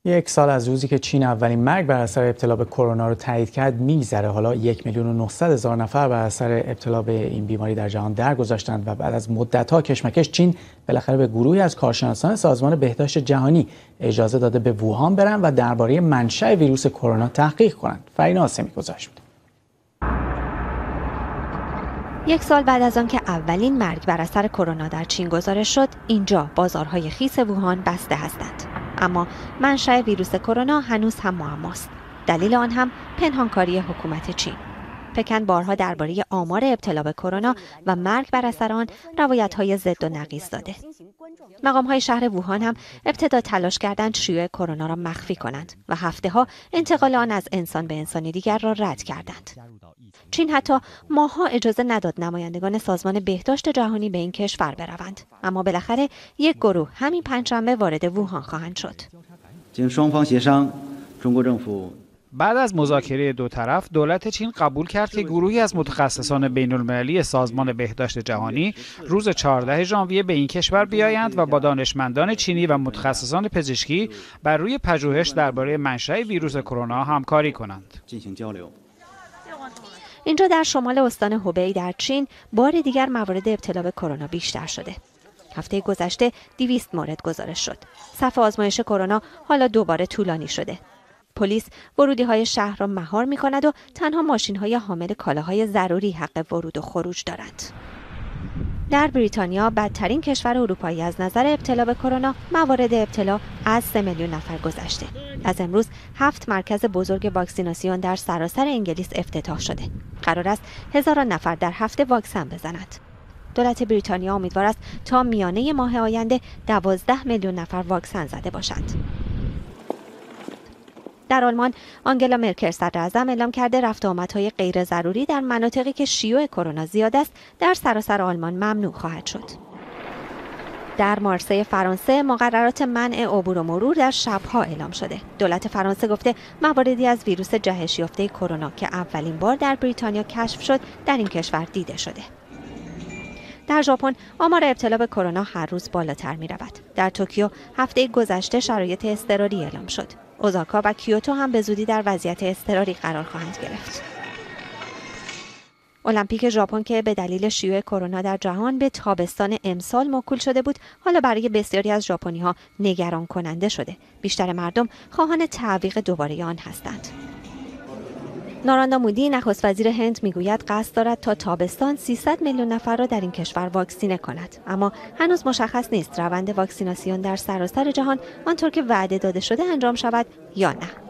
یک سال از روزی که چین اولین مرگ بر اثر ابتلا به کرونا رو تایید کرد میگذره. حالا 1,900,000 نفر بر اثر ابتلا به این بیماری در جهان درگذشتند و بعد از مدت‌ها کشمکش چین بالاخره به گروهی از کارشناسان سازمان بهداشت جهانی اجازه داده به ووهان برن و درباره منشأ ویروس کرونا تحقیق کنند. فرین آسمی گزارش میده. یک سال بعد از آن که اولین مرگ بر اثر کرونا در چین گزارش شد، اینجا بازارهای خیس ووهان بسته هستند. اما منشأ ویروس کرونا هنوز هم معماست. دلیل آن هم پنهانکاری حکومت چین. پکن بارها درباره آمار ابتلا به کرونا و مرگ بر اثر آن روایت‌های ضد و نقیض داده. مقام‌های شهر ووهان هم ابتدا تلاش کردند شیوع کرونا را مخفی کنند و هفته‌ها انتقال آن از انسان به انسان دیگر را رد کردند. چین حتی ماه‌ها اجازه نداد نمایندگان سازمان بهداشت جهانی به این کشور بروند، اما بالاخره یک گروه همین پنجشنبه وارد ووهان خواهند شد. بعد از مذاکره دو طرف، دولت چین قبول کرد که گروهی از متخصصان بین‌المللی سازمان بهداشت جهانی روز 14 ژانویه به این کشور بیایند و با دانشمندان چینی و متخصصان پزشکی بر روی پژوهش درباره منشأ ویروس کرونا همکاری کنند. اینجا در شمال استان هوبی در چین بار دیگر موارد ابتلا به کرونا بیشتر شده. هفته گذشته 200 مورد گزارش شد. صف آزمایش کرونا حالا دوباره طولانی شده. پلیس ورودی‌های شهر را مهار می‌کند و تنها ماشین‌های حامل کالاهای ضروری حق ورود و خروج دارند. در بریتانیا، بدترین کشور اروپایی از نظر ابتلا به کرونا، موارد ابتلا از 3 میلیون نفر گذشته. از امروز 7 مرکز بزرگ واکسیناسیون در سراسر انگلیس افتتاح شده. قرار است هزاران نفر در هفته واکسن بزنند. دولت بریتانیا امیدوار است تا میانه ماه آینده 12 میلیون نفر واکسن زده باشند. در آلمان، آنگلا مرکل صدراعظم اعلام کرده رفت و آمدهای غیر ضروری در مناطقی که شیوع کرونا زیاد است در سراسر آلمان ممنوع خواهد شد. در مارسی فرانسه مقررات منع عبور و مرور در شبها اعلام شده. دولت فرانسه گفته مواردی از ویروس جهش یافته کرونا که اولین بار در بریتانیا کشف شد در این کشور دیده شده. در ژاپن آمار ابتلا به کرونا هر روز بالاتر می رود. در توکیو هفته گذشته شرایط اضطراری اعلام شد. اوزاکا و کیوتو هم به زودی در وضعیت اضطراری قرار خواهند گرفت. المپیک ژاپن که به دلیل شیوع کرونا در جهان به تابستان امسال موکول شده بود، حالا برای بسیاری از ژاپنی‌ها نگران کننده شده. بیشتر مردم خواهان تعویق دوباره آن هستند. ناراندا مودی نخست وزیر هند میگوید قصد دارد تا تابستان 300 میلیون نفر را در این کشور واکسینه کند، اما هنوز مشخص نیست روند واکسیناسیون در سراسر جهان آنطور که وعده داده شده انجام شود یا نه.